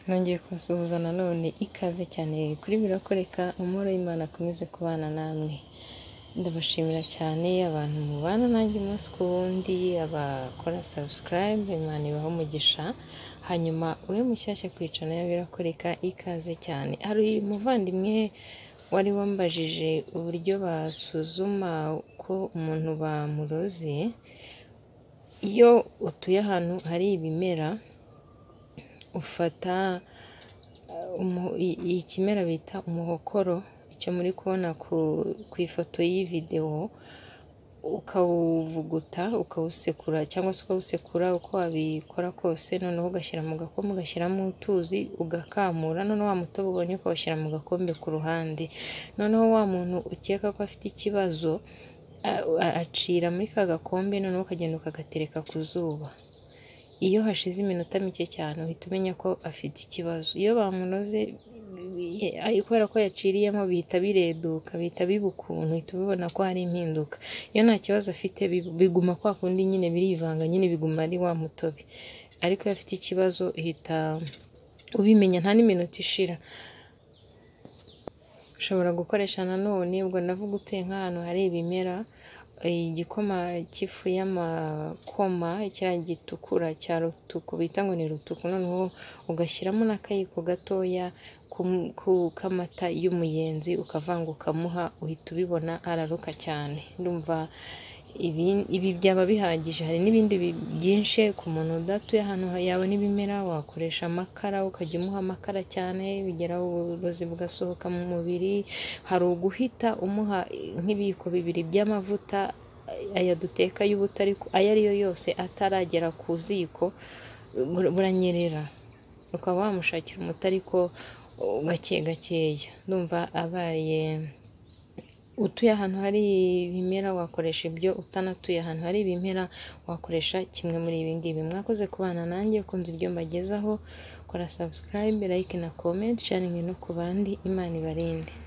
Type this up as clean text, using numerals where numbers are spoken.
Nongeye kubasuhuza nanone ikaze cyane kuri Birakoreka, amahoro y'Imana akomeze kubana namwe. Ndabashimira cyane abantu mubana nanjye umunsi ku wundi, abakora subscribe, Imana ibahe umugisha. Hanyuma uri mushyashya kwicana ya Birakoreka, ikaze cyane. Hari umuvandimwe wari wambajije uburyo basuzuma ko umuntu bamuroze. Iyo utuye ahantu hari ibimera, ufata ikimera bita umuhokoro, icyo muri kubona ku ifoto y'ivideo, ukawuvuguta, ukawusekura cyangwa se ukawusekura uko wabikora kose, noneho ugashyira mu gakombe, ugashyiramo utuzi, ugakamura, noneho wa mutobe ubonye ukawushyira mu gakombe ku ruhande. Noneho wa muntu ukeka ko afite ikibazo acira muri ka gakombe, noneho ukagenda ukagatereka ku zuba. Iyo hashize iminota mike cyane uhita umenya ko afite ikibazo. Iyo bamunoze kubera ko yaciriyemo bihita bireduka, bihita biba ukuntu, uhita ubibona ko hari impinduka. Iyo nta kibazo afite biguma kwa kundi nyine, birivanga nyine, biguma ari wa mutobe. Ariko iyo afite ikibazo uhita ubimenya nta n'iminota ishira. Ushobora gukoresha nanone, ubwo ndavuga utuye nk'ahantu hari ibimera, igikoma cy'ifu y'amakoma kiriya gitukura cya rutuku bita ngo ni rutuku, noneho ugashyiramo n'akayiko gatoya k'amata y'umuyenzi, ukavanga ukamuha, uhita ubibona araruka cyane. Ndumva ibi byaba bihagije. Hari n'ibindi byinshi ku muntu udatuye ahantu yabona ibimera, wakoresha amakara, ukajya umuha amakara cyane, bigeraho uburozi bugasohoka mu mubiri. Hari uguhita umuha nk'ibiyiko bibiri by'amavuta, aya duteka y'ubuto, ariko ayo ari yo yose ataragera ku ziko buranyerera, ukaba wamushakira umuti ariko gake gakeya. Ndumva abaye utuye ahantu hari ibimera wakoresha ibyo, utanatuye ahantu hari ibimera wakoresha kimwe muri ibi ngibi. Mwakoze kubana nanjye, ukunze ibyo mbagezaho, kora subscribe, like na comment, sharing no ku bandi. Imana ibarinde.